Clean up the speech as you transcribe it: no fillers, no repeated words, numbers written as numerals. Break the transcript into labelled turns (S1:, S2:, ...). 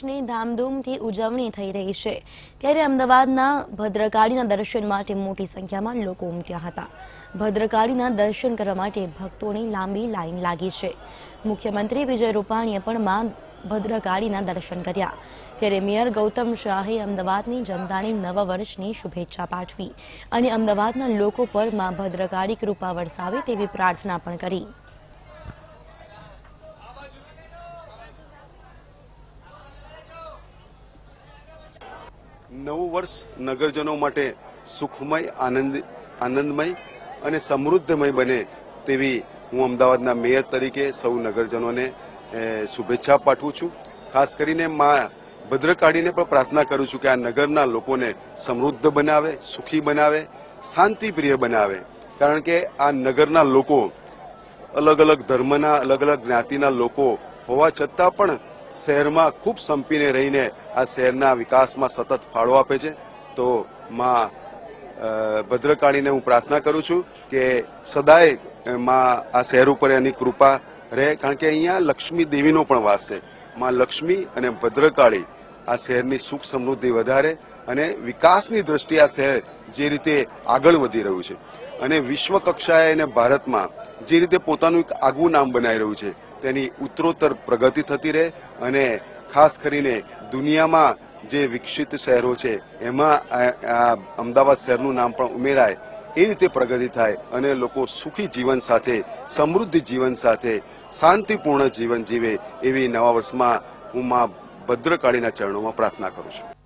S1: વર્ષની ધામધૂમથી ઉજવણી થઈ રહી છે ત્યારે અમદાવાદના ભદ્રકાળીના દર્શન માટે મોટી સંખ્યામાં લોકો ઉમટ્યા હતા। ભદ્રકાળીના દર્શન કરવા માટે ભક્તોની લાંબી લાઈન લાગી છે। મુખ્યમંત્રી વિજય રૂપાણીએ પણ માં ભદ્રકાળીના દર્શન કર્યા ત્યારે મેયર ગૌતમ શાહે અમદાવાદની જનતાને નવા વર્ષની શુભેચ્છા પાઠવી અને અમદાવાદના લોકો પર માં ભદ્રકાળી કૃપા વરસાવે તેવી પ્રાર્થના પણ કરી।
S2: નવું વર્ષ નગરજનો માટે સુખમય આનંદમય અને સમૃદ્ધમય બને તેવી હું અમદાવાદના મેયર તરીકે સૌ નગરજનોને શુભેચ્છા પાઠવું છું। ખાસ કરીને માં ભદ્રકાળીને પણ પ્રાર્થના કરું છું કે આ નગરના લોકોને સમૃદ્ધ બનાવે, સુખી બનાવે, શાંતિપ્રિય બનાવે। કારણ કે આ નગરના લોકો અલગ અલગ ધર્મના, અલગ અલગ જ્ઞાતિના લોકો હોવા છતાં પણ શહેરમાં ખૂબ સંપીને રહીને આ શહેરના વિકાસમાં સતત ફાળો આપે છે। તો માં ભદ્રકાળીને હું પ્રાર્થના કરું છું કે સદાય માં આ શહેર ઉપર એની કૃપા રહે। કારણ કે અહીંયા લક્ષ્મી દેવીનો પણ વાસ છે। માં લક્ષ્મી અને ભદ્રકાળી આ શહેરની સુખ સમૃદ્ધિ વધારે અને વિકાસની દ્રષ્ટિએ આ શહેર જે રીતે આગળ વધી રહ્યું છે અને વિશ્વ કક્ષાએ અને ભારતમાં જે રીતે પોતાનું એક આગવું નામ બનાવી રહ્યું છે તેની ઉત્તરોત્તર પ્રગતિ થતી રહે અને ખાસ કરીને દુનિયામાં જે વિકસિત શહેરો છે એમાં આ અમદાવાદ શહેરનું નામ પણ ઉમેરાય એ રીતે પ્રગતિ થાય અને લોકો સુખી જીવન સાથે, સમૃદ્ધ જીવન સાથે, શાંતિપૂર્ણ જીવન જીવે એવી નવા વર્ષમાં હું માં ભદ્રકાળીના ચરણોમાં પ્રાર્થના કરું છું।